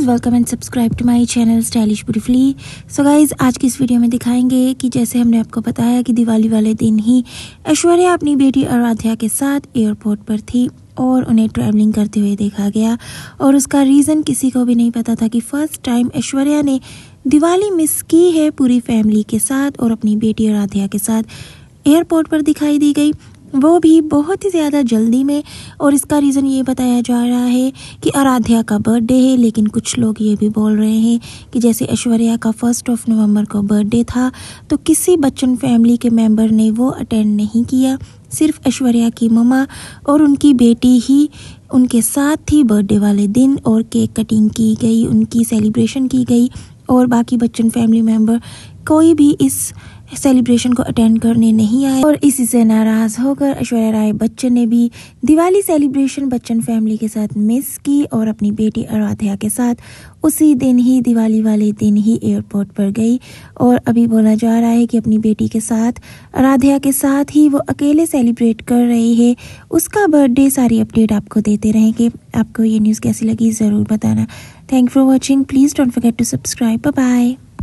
Guys welcome and subscribe to my channel stylish beautifully. So guys आज की इस video में दिखाएंगे कि जैसे हमने आपको बताया कि दिवाली वाले दिन ही ऐश्वर्या अपनी बेटी आराध्या के साथ एयरपोर्ट पर थी और उन्हें ट्रैवलिंग करते हुए देखा गया और उसका रीज़न किसी को भी नहीं पता था कि फ़र्स्ट टाइम ऐश्वर्या ने दिवाली मिस की है पूरी फैमिली के साथ और अपनी बेटी आराध्या के साथ एयरपोर्ट पर दिखाई दी गई, वो भी बहुत ही ज़्यादा जल्दी में। और इसका रीज़न ये बताया जा रहा है कि आराध्या का बर्थडे है, लेकिन कुछ लोग ये भी बोल रहे हैं कि जैसे ऐश्वर्या का 1 नवंबर को बर्थडे था तो किसी बच्चन फैमिली के मेंबर ने वो अटेंड नहीं किया, सिर्फ ऐश्वर्या की मम्मा और उनकी बेटी ही उनके साथ थी बर्थडे वाले दिन और केक कटिंग की गई, उनकी सेलिब्रेशन की गई और बाकी बच्चन फैमिली मेंबर कोई भी इस सेलिब्रेशन को अटेंड करने नहीं आए। और इसी से नाराज़ होकर ऐश्वर्या राय बच्चन ने भी दिवाली सेलिब्रेशन बच्चन फैमिली के साथ मिस की और अपनी बेटी आराध्या के साथ उसी दिन ही दिवाली वाले दिन ही एयरपोर्ट पर गई। और अभी बोला जा रहा है कि अपनी बेटी के साथ आराध्या के साथ ही वो अकेले सेलिब्रेट कर रही है उसका बर्थडे। सारी अपडेट आपको देते रहेंगे। आपको ये न्यूज़ कैसी लगी ज़रूर बताना। Thank for watching. Please don't forget to subscribe. Bye bye.